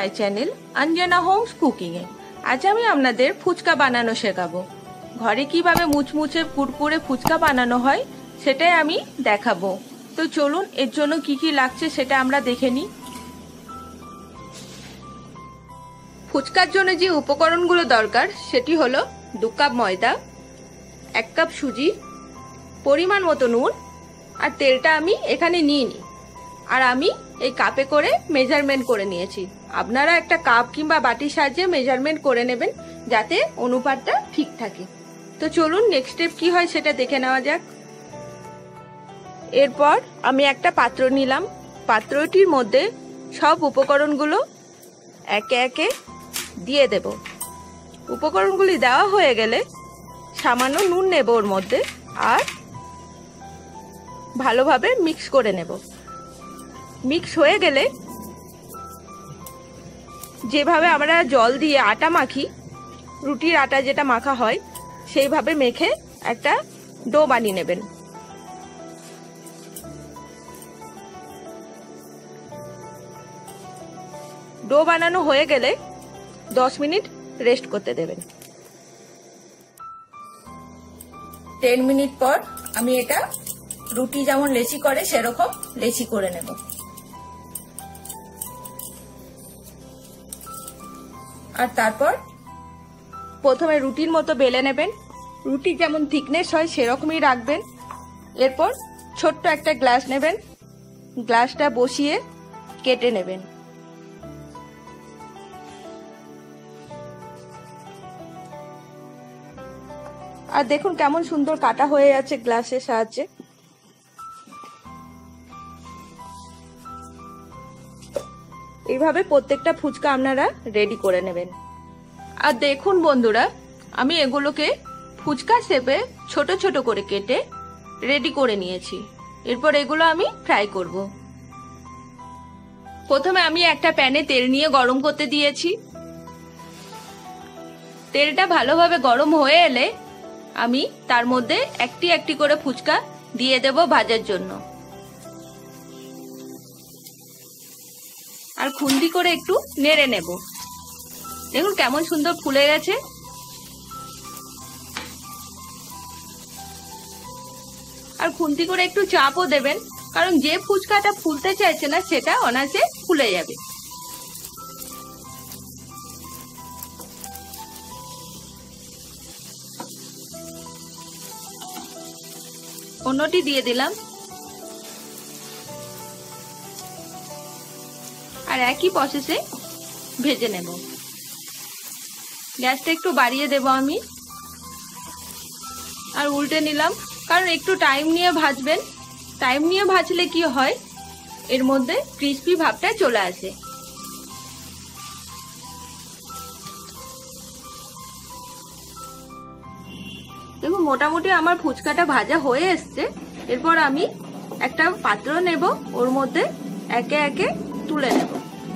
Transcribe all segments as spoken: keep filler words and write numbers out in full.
মাই channel Anjana homes cooking এ। আজ আমি আপনাদের ফুচকা বানানো শেখাবো। ঘরে কিভাবে মুচমুচে কুরকুরে ফুচকা বানানো হয় সেটাই আমি দেখাবো। তো চলুন এর জন্য কি কি লাগছে সেটা আমরা দেখে নিই। ফুচকার জন্য যে উপকরণগুলো দরকার সেটি হলো দু কাপ ময়দা, এক কাপ সুজি, পরিমাণ মতো নুন, আর তেলটা আমি এখানে নিয়ে নিই। আর আমি এই কাপে করে মেজারমেন্ট করে নিয়েছি। আপনারা একটা কাপ কিংবা বাটির সাহায্যে মেজারমেন্ট করে নেবেন যাতে অনুপাতটা ঠিক থাকে। তো চলুন নেক্সট স্টেপ কি হয় সেটা দেখে নেওয়া যাক। এরপর আমি একটা পাত্র নিলাম। পাত্রটির মধ্যে সব উপকরণগুলো একে একে দিয়ে দেব। উপকরণগুলি দেওয়া হয়ে গেলে সামান্য নুন নেব ওর মধ্যে, আর ভালোভাবে মিক্স করে নেব। মিক্স হয়ে গেলে যেভাবে আমরা জল দিয়ে আটা মাখি, রুটির আটা যেটা মাখা হয়, সেইভাবে মেখে একটা ডো বানিয়ে নেবেন। ডো বানানো হয়ে গেলে দশ মিনিট রেস্ট করতে দেবেন। টেন মিনিট পর আমি এটা রুটি যেমন লেচি করে সেরকম লেচি করে নেব। আর তারপর প্রথমে রুটির মতো বেলে নেবেন। রুটি যেমন থিকনেস হয় সেরকমই রাখবেন। এরপর ছোট্ট একটা গ্লাস নেবেন, গ্লাসটা বসিয়ে কেটে নেবেন। আর দেখুন কেমন সুন্দর কাটা হয়ে যাচ্ছে গ্লাসের সাহায্যে। এইভাবে প্রত্যেকটা ফুচকা আপনারা রেডি করে নেবেন। আর দেখুন বন্ধুরা, আমি এগুলোকে ফুচকা শেপে ছোট ছোট করে কেটে রেডি করে নিয়েছি। এরপর এগুলো আমি ফ্রাই করব। প্রথমে আমি একটা প্যানে তেল নিয়ে গরম করতে দিয়েছি। তেলটা ভালোভাবে গরম হয়ে এলে আমি তার মধ্যে একটি একটি করে ফুচকা দিয়ে দেব ভাজার জন্য। আর খুন্তি করে একটু নেড়ে নেব। দেখুন কেমন সুন্দর ফুলে গেছে। আর খুন্তি করে একটু চাপও দেবেন, কারণ যে ফুচকাটা ফুলতে চাইছে না সেটা অনায়াসে ফুলে যাবে। অন্যটি দিয়ে দিলাম। আর একই প্রসেসে ভেজে নেব। গ্যাসটা একটু বাড়িয়ে দেব আমি। আর উল্টে নিলাম, কারণ একটু টাইম নিয়ে ভাজবেন। টাইম নিয়ে ভাজলে কি হয়, এর মধ্যে ক্রিস্পি ভাবটা চলে আসে। দেখুন মোটামুটি আমার ফুচকাটা ভাজা হয়ে এসছে। এরপর আমি একটা পাত্র নেব, ওর মধ্যে একে একে তুলে নেব।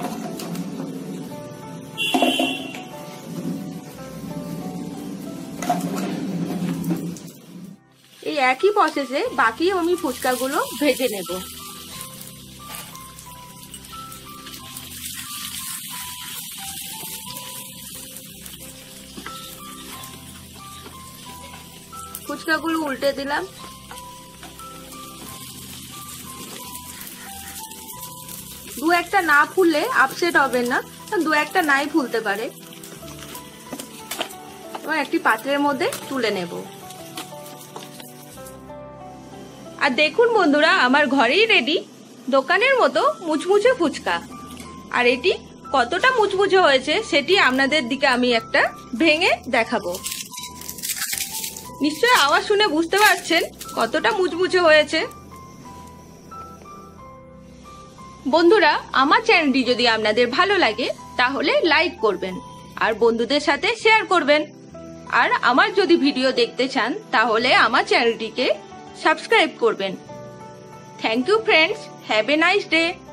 এই একই প্রসেসে বাকি আমি ফুচকাগুলো ভেজে নেব। ফুচকাগুলো উল্টে দিলাম। দু একটা না ফুললে আপসেট হবেন না, দু একটা নাই ফুলতে পারে। এবার একটি পাত্রের মধ্যে তুলে নেব। আর দেখুন বন্ধুরা, আমার ঘরেই রেডি দোকানের মতো মুচমুচে ফুচকা। আর এটি কতটা মুচমুচে হয়েছে সেটি আপনাদের দিকে আমি একটা ভেঙে দেখাবো। নিশ্চয়ই আওয়াজ শুনে বুঝতে পারছেন কতটা মুচমুচে হয়েছে। বন্ধুরা, আমার চ্যানেলটি যদি আপনাদের ভালো লাগে তাহলে লাইক করবেন আর বন্ধুদের সাথে শেয়ার করবেন। আর আমার যদি ভিডিও দেখতে চান তাহলে আমার চ্যানেলটিকে সাবস্ক্রাইব করবেন। Thank you friends, have a nice day.